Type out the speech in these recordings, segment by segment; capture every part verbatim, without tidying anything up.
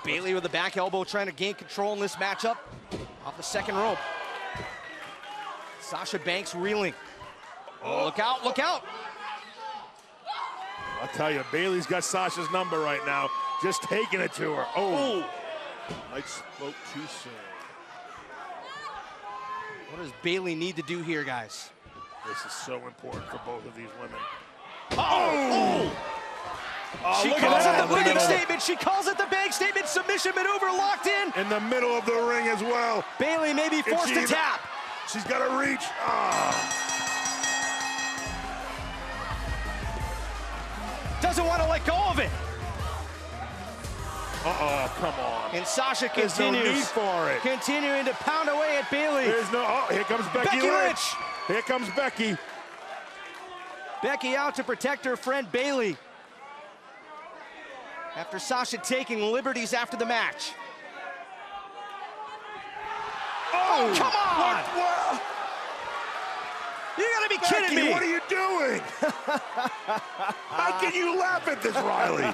Bayley with the back elbow trying to gain control in this matchup off the second rope. Sasha Banks reeling. Oh, look out, look out. I'll tell you, Bayley's got Sasha's number right now. Just taking it to her. Oh, Mike spoke too soon. What does Bayley need to do here, guys? This is so important for both of these women. Oh! Oh, She look calls at it the that. bank statement. She calls it the bank statement. Submission maneuver locked in. In the middle of the ring as well. Bayley may be forced to even, tap. She's got to reach. Oh. Doesn't want to let go of it. Uh-oh, come on. And Sasha There's continues. no need for it. Continuing to pound away at Bayley. There's no, oh, here comes Becky, Becky Lynch. Lynch. Here comes Becky. Becky out to protect her friend Bayley. After Sasha taking liberties after the match. Oh, come on! What, what? You gotta be Becky, kidding me! what are you doing? How can you laugh at this, Riley?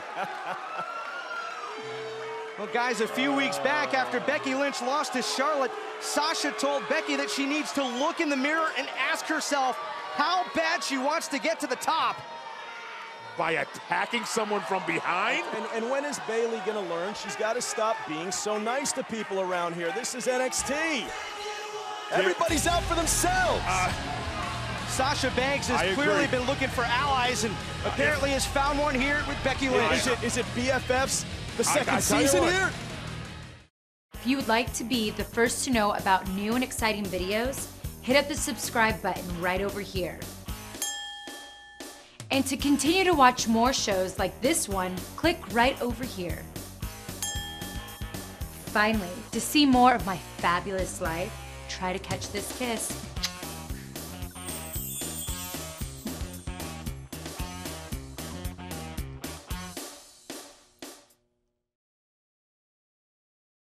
Well, guys, a few weeks back after Becky Lynch lost to Charlotte, Sasha told Becky that she needs to look in the mirror and ask herself how bad she wants to get to the top. By attacking someone from behind? And, and when is Bayley gonna learn? She's got to stop being so nice to people around here. This is N X T. Everybody's out for themselves. Uh, Sasha Banks has I clearly agree. been looking for allies and apparently has found one here with Becky Lynch. Is it, is it B F Fs the I- second I tell you season what. here? If you would like to be the first to know about new and exciting videos, hit up the subscribe button right over here. And to continue to watch more shows like this one, click right over here. Finally, to see more of my fabulous life, try to catch this kiss.